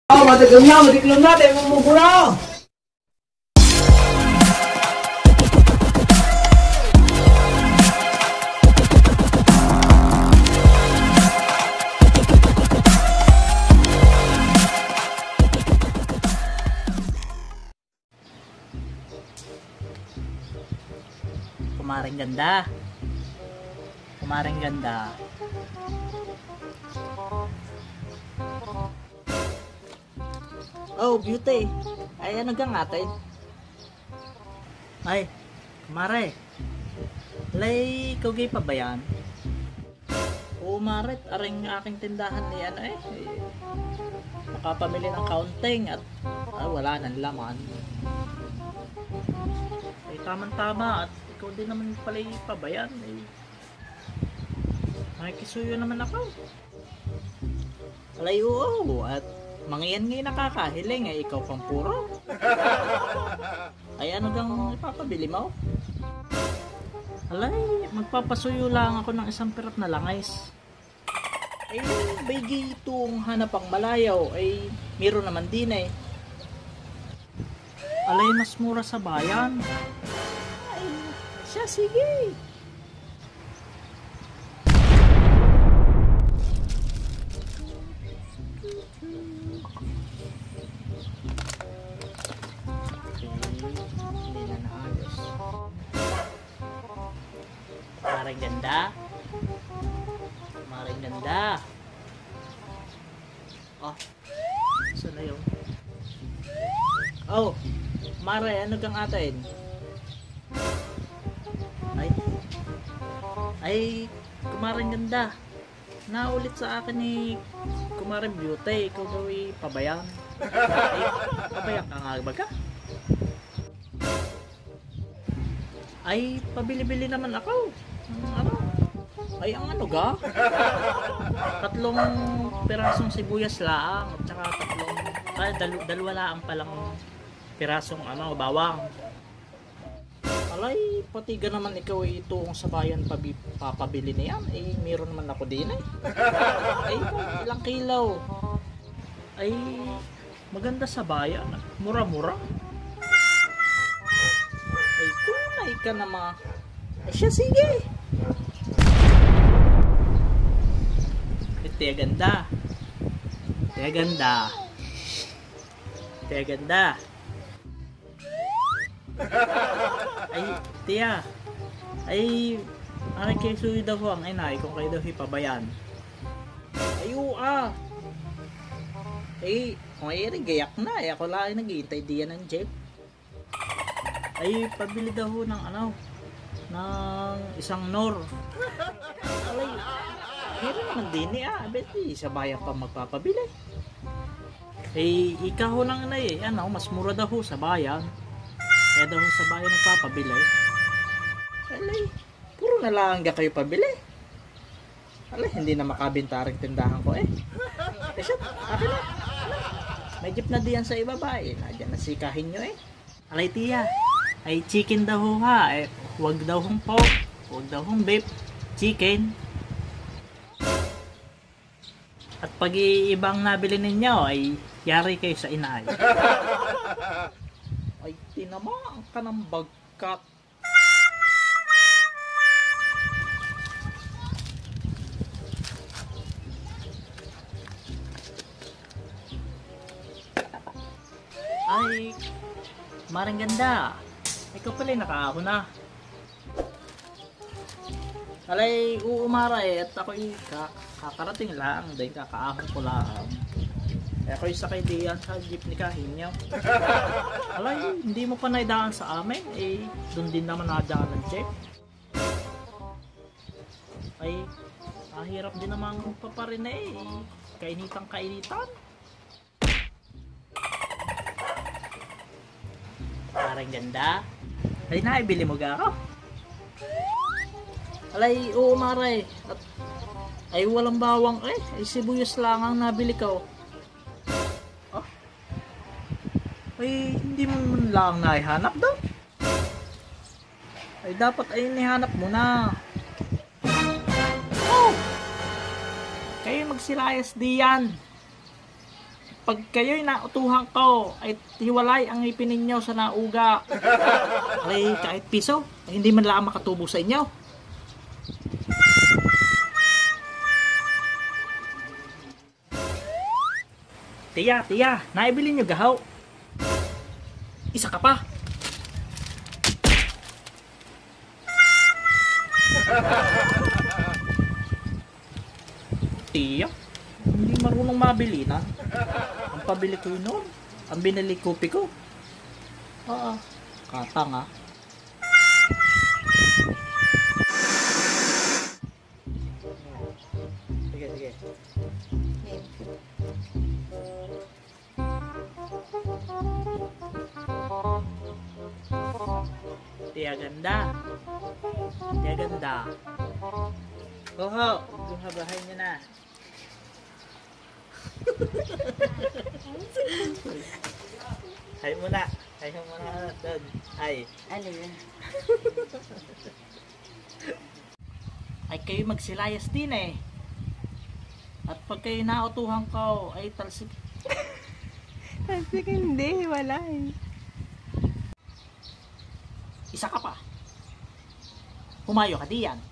Matiklom na, tayo mumugura. Kumaring ganda. Kumaring ganda. Oh, beauty. Ay, ano gang atin? Ay, kumare. Lay, kugay pa ba yan? Oo, maret. Aring aking tindahan ni ano makapamili ng counting at wala nang laman. Ay, tamang-tama at ikaw din naman pala pabayan. Ay, kisuyo naman ako. Alay, oo. At mangiyan ngayon nakakahiling, ikaw pang puro. Ay, ano gang ipapabili mo? Alay, magpapasuyo lang ako ng isang pirap na langis. Ay, baygi itong hanapang malayaw, ay meron naman din eh. Alay, mas mura sa bayan. Ay, siya, sige. Hindi na naayos. Maring ganda. Maring ganda. Oh, saan na yun? Oh, Mare, ano kang atin? Ay, kumaring ganda. Naulit sa akin ni Kumaring Beauty. Ikaw daw pabayan. Ay, pabayan ka nga ba ka? Ay, pabili-bili naman ako. Ano? Ay, ang ano ga? 3 pirasong sibuyas lang at saka 3 dalawa lang palang pirasong bawang. Alay, pati ga naman ikaw ito kung sa bayan papabili na yan. Eh, meron naman ako din eh. Ay, ilang kilaw. Ay, maganda sa bayan. Mura-mura. Ay, tunay ka naman. Ay, siya, sige. Tiya ganda. Tiya ganda. Tiya ganda. Ay, tiya. Ay, ano kayo suwi daw ang inay kung kayo daw hipabayan. Ayo Ay, kung ay gayak na. Ay, ako lang nag-iintay diyan ng jeep. Ay, pabili daw ng ng isang nor. Alay, meron naman din beti sa bayan pa magpapabili. Eh, ikaw lang mas mura daw sa bayan. Kaya daw sa bayan nagpapabili. Alay, puro na lang kayo pabili. Alay, hindi na makabintaring tindahan ko Kasi, akin na. May jeep na diyan sa ibaba Nadyan na sikahin nyo Alay, tiya. Ay, chicken daw ha. Huwag daw hong pork. Huwag daw hong beef. Chicken. At pag ibang nabili ninyo ay yari kayo sa inay. Ay, tinamaan ka ng bagkat. Ay, maring ganda. Ikaw pala nakaahon na. Alay, uumara at ako'y kakarating lang. Dahil kakaahon ko lang. Ako'y sakay diyan sa jeep ni Kahinyo. Alay, hindi mo pa naidaan sa amin. Doon din naman nadaan ng jeep. Ay, mahirap din naman paparin Kainitan. Parang ganda. Ay, naibili mo ga ako? Alay, uumara At ay, walang bawang ay sibuyas lang ang nabili ko. Ay, hindi mo lang naihanap daw. Ay, dapat ay nihanap mo na. Kayo magsilayas diyan. pag kayo'y nautuhan ko, ay hiwalay ang ngipin ninyo sa nauga. Ay, kahit piso, ay hindi man lang makatubo sa inyo. Tiya, naibili nyo gahaw. Isa ka pa. Tiya, hindi marunong mabili na. Ang pabili ko yun noon. Ang binili kopi ko. Katang. Sige. Tiya ganda. Oho, gumabahay niyo na. Hay muna doon. Ay. Ano yun? Ay kayo magsilayas din eh. At pag kayo nautuhan ko, ay talsik. Talsik hindi, wala eh. Isa ka pa. Humayo ka diyan.